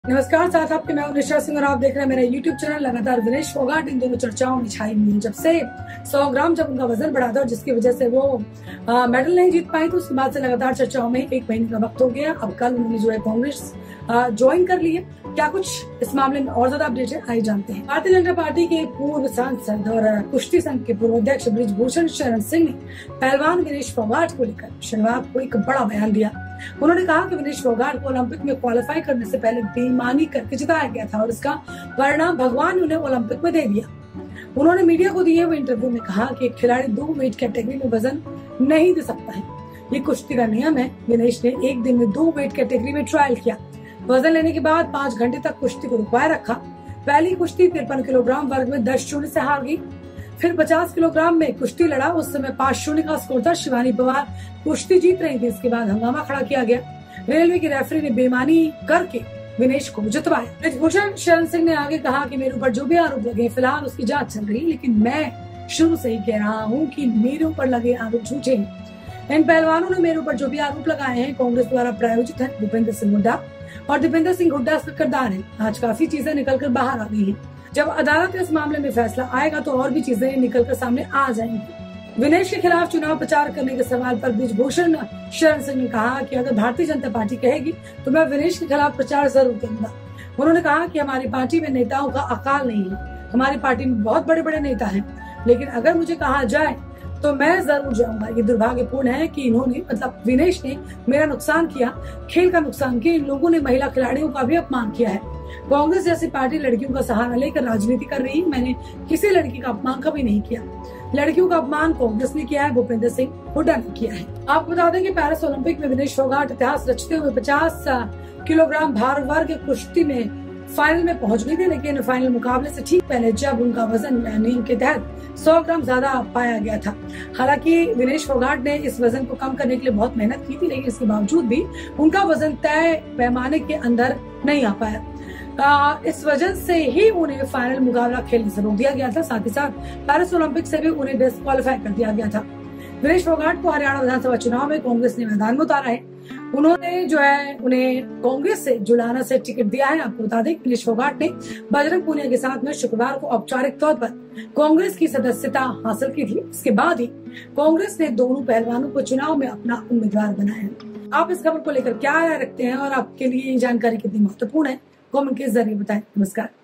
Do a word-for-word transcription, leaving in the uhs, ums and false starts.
नमस्कार साथ आपके मैं निशा सिंह और आप देख रहे हैं मेरा यूट्यूब चैनल। लगातार विनेश फोगाट इन दोनों चर्चाओं में छाई हुई है। जब से सौ ग्राम जब उनका वजन बढ़ा था और जिसकी वजह से वो आ, मेडल नहीं जीत पाई, तो उसके बाद से लगातार चर्चाओं में एक महीने का वक्त हो गया। अब कल उन्होंने जो है कांग्रेस ज्वाइन कर ली है। क्या कुछ इस मामले में और ज्यादा अपडेट है, आइए जानते हैं। भारतीय जनता पार्टी के पूर्व सांसद और कुश्ती संघ के पूर्व अध्यक्ष बृजभूषण शरण सिंह ने पहलवान विनेश फोगाट को लेकर शनिवार को एक बड़ा बयान दिया। उन्होंने कहा कि विनेश फोगाट को ओलंपिक में क्वालिफाई करने से पहले बेईमानी करके जिताया गया था और इसका परिणाम भगवान ने उन्हें ओलंपिक में दे दिया। उन्होंने मीडिया को दिए हुए इंटरव्यू में कहा कि एक खिलाड़ी दो वेट कैटेगरी में वजन नहीं दे सकता है, ये कुश्ती का नियम है। विनेश ने एक दिन में दो वेट कैटेगरी में ट्रायल किया। वजन लेने के बाद पाँच घंटे तक कुश्ती को रुकवाए रखा। पहली कुश्ती तिरपन किलोग्राम वर्ग में दस शून्य से हार गई। फिर पचास किलोग्राम में कुश्ती लड़ा, उस समय पांच शून्य का स्कोर था। शिवानी पवार कुश्ती जीत रही थी। इसके बाद हंगामा खड़ा किया गया। रेलवे की रेफरी ने बेईमानी करके विनेश को जितवाया। बृजभूषण शरण सिंह ने आगे कहा कि मेरे ऊपर जो भी आरोप लगे फिलहाल उसकी जांच चल रही है, लेकिन मैं शुरू से ही कह रहा हूँ कि मेरे ऊपर लगे आरोप झूठे हैं। इन पहलवानों ने मेरे ऊपर जो भी आरोप लगाए हैं कांग्रेस द्वारा प्रायोजित है। भूपेंद्र सिंह हुड्डा और दीपेंद्र सिंह हुड्डा इसका किरदार है। आज काफी चीजें निकल कर बाहर आ गई है। जब अदालत इस मामले में फैसला आएगा तो और भी चीजें निकल कर सामने आ जाएंगी। विनेश के खिलाफ चुनाव प्रचार करने के सवाल पर बृजभूषण शरण सिंह ने कहा कि अगर भारतीय जनता पार्टी कहेगी तो मैं विनेश के खिलाफ प्रचार जरूर करूंगा। उन्होंने कहा कि हमारी पार्टी में नेताओं का अकाल नहीं है। हमारी पार्टी में बहुत बड़े बड़े नेता हैं, लेकिन अगर मुझे कहा जाए तो मैं जरूर जाऊंगा। ये दुर्भाग्यपूर्ण है कि इन्होंने मतलब विनेश ने मेरा नुकसान किया, खेल का नुकसान किया। इन लोगों ने महिला खिलाड़ियों का भी अपमान किया है। कांग्रेस जैसी पार्टी लड़कियों का सहारा लेकर राजनीति कर रही है। मैंने किसी लड़की का अपमान कभी नहीं किया। लड़कियों का अपमान कांग्रेस ने किया है, भूपेंद्र सिंह हुड्डा ने किया है। आपको बता दें कि पेरिस ओलंपिक में विनेश फोगाट इतिहास रचते हुए पचास किलोग्राम भार वर्ग कुश्ती में फाइनल में पहुंच गई थी, लेकिन फाइनल मुकाबले से ठीक पहले जब उनका वजन नियम के तहत सौ ग्राम ज्यादा पाया गया था। हालांकि विनेश फोगाट ने इस वजन को कम करने के लिए बहुत मेहनत की थी, लेकिन इसके बावजूद भी उनका वजन तय पैमाने के अंदर नहीं आ पाया। आ, इस वजह से ही उन्हें फाइनल मुकाबला खेलने से रोक दिया गया था। साथ ही साथ पेरिस ओलंपिक से भी उन्हें डिस्क्वालीफाई कर दिया गया था। विनेश फोगाट को हरियाणा विधानसभा चुनाव में कांग्रेस ने मैदान में उतारा है। उन्होंने जो है उन्हें कांग्रेस से जुलाना से टिकट दिया है। आपको बता दें विनेश फोगाट ने बजरंग पूनिया के साथ में शुक्रवार को औपचारिक तौर पर कांग्रेस की सदस्यता हासिल की थी। इसके बाद ही कांग्रेस ने दोनों पहलवानों को चुनाव में अपना उम्मीदवार बनाया। आप इस खबर को लेकर क्या राय रखते हैं और आपके लिए ये जानकारी कितनी महत्वपूर्ण है, कमेंट के जरिए बताएं। नमस्कार।